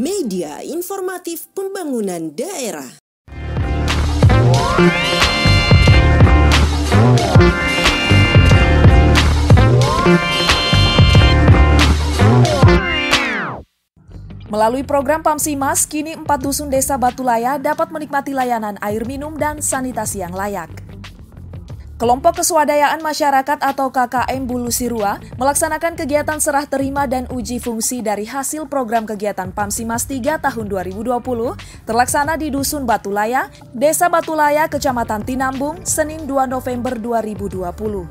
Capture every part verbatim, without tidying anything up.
media informatif pembangunan daerah. Melalui program Pamsimas, kini empat dusun desa Batulaya dapat menikmati layanan air minum dan sanitasi yang layak. Kelompok Keswadayaan Masyarakat atau K K M Bulu Sirua melaksanakan kegiatan serah terima dan uji fungsi dari hasil program kegiatan Pamsimas tiga tahun dua ribu dua puluh terlaksana di Dusun Batulaya, Desa Batulaya, Kecamatan Tinambung, Senin dua November dua ribu dua puluh.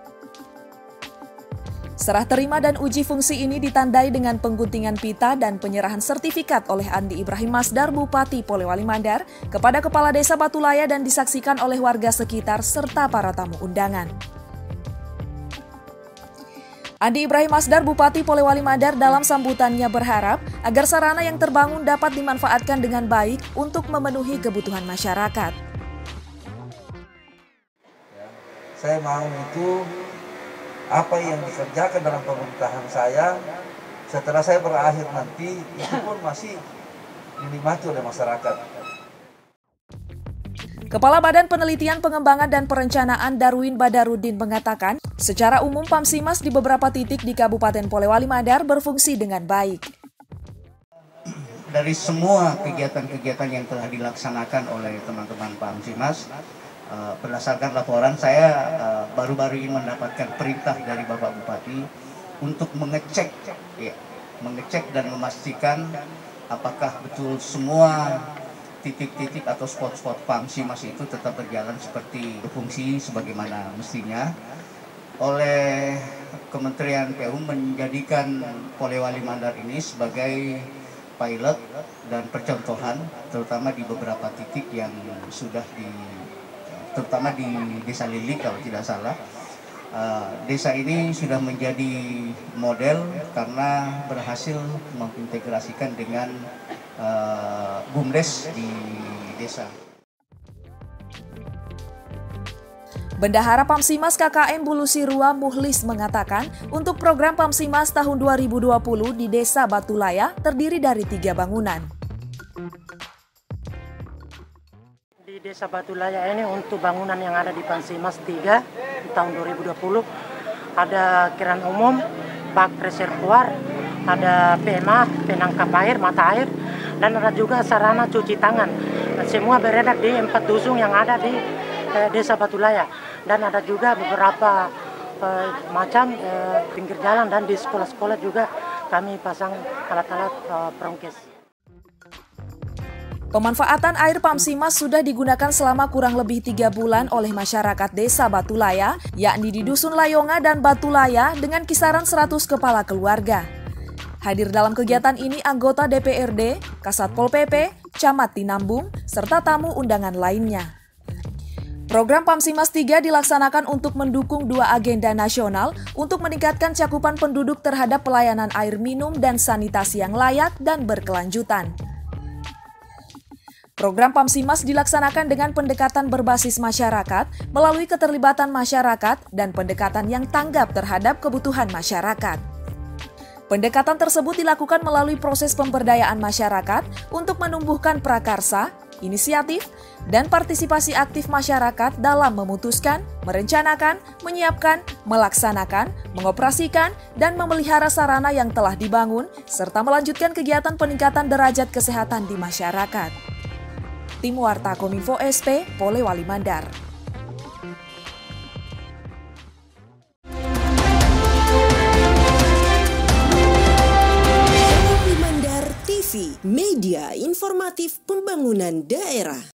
Serah terima dan uji fungsi ini ditandai dengan pengguntingan pita dan penyerahan sertifikat oleh Andi Ibrahim Masdar, Bupati Polewali Mandar, kepada Kepala Desa Batulaya dan disaksikan oleh warga sekitar serta para tamu undangan. Andi Ibrahim Masdar, Bupati Polewali Mandar, dalam sambutannya berharap agar sarana yang terbangun dapat dimanfaatkan dengan baik untuk memenuhi kebutuhan masyarakat. Saya mau itu apa yang dikerjakan dalam pemerintahan saya setelah saya berakhir nanti itu pun masih dinikmati oleh masyarakat. Kepala Badan Penelitian Pengembangan dan Perencanaan Darwin Badarudin mengatakan, secara umum Pamsimas di beberapa titik di Kabupaten Polewali Mandar berfungsi dengan baik. Dari semua kegiatan-kegiatan yang telah dilaksanakan oleh teman-teman Pamsimas, Uh, berdasarkan laporan saya baru-baru uh, ini mendapatkan perintah dari Bapak Bupati untuk mengecek, ya, mengecek dan memastikan apakah betul semua titik-titik atau spot-spot Pamsimas itu tetap berjalan seperti berfungsi sebagaimana mestinya. Oleh Kementerian P U menjadikan Polewali Mandar ini sebagai pilot dan percontohan, terutama di beberapa titik yang sudah di terutama di Desa Lilik kalau tidak salah. Uh, desa ini sudah menjadi model karena berhasil mengintegrasikan dengan uh, BUMDes di desa. Bendahara Pamsimas K K M Bulu Sirua Muhlis mengatakan, untuk program Pamsimas tahun dua ribu dua puluh di Desa Batulaya terdiri dari tiga bangunan. Di Desa Batulaya ini untuk bangunan yang ada di Pamsimas tiga di tahun dua ribu dua puluh ada keran umum, bak reservoir, ada P M A, penangkap air, mata air, dan ada juga sarana cuci tangan. Dan semua beredar di empat dusun yang ada di eh, Desa Batulaya, dan ada juga beberapa eh, macam eh, pinggir jalan, dan di sekolah-sekolah juga kami pasang alat-alat eh, prongkes. Pemanfaatan air Pamsimas sudah digunakan selama kurang lebih tiga bulan oleh masyarakat Desa Batulaya, yakni di Dusun Layonga dan Batulaya dengan kisaran seratus kepala keluarga. Hadir dalam kegiatan ini anggota D P R D, Kasat Pol P P, Camat Tinambung, serta tamu undangan lainnya. Program Pamsimas tiga dilaksanakan untuk mendukung dua agenda nasional untuk meningkatkan cakupan penduduk terhadap pelayanan air minum dan sanitasi yang layak dan berkelanjutan. Program Pamsimas dilaksanakan dengan pendekatan berbasis masyarakat melalui keterlibatan masyarakat dan pendekatan yang tanggap terhadap kebutuhan masyarakat. Pendekatan tersebut dilakukan melalui proses pemberdayaan masyarakat untuk menumbuhkan prakarsa, inisiatif, dan partisipasi aktif masyarakat dalam memutuskan, merencanakan, menyiapkan, melaksanakan, mengoperasikan, dan memelihara sarana yang telah dibangun, serta melanjutkan kegiatan peningkatan derajat kesehatan di masyarakat. Tim Warta Kominfo S P, Polewali Mandar. Polewali Mandar T V, media informatif pembangunan daerah.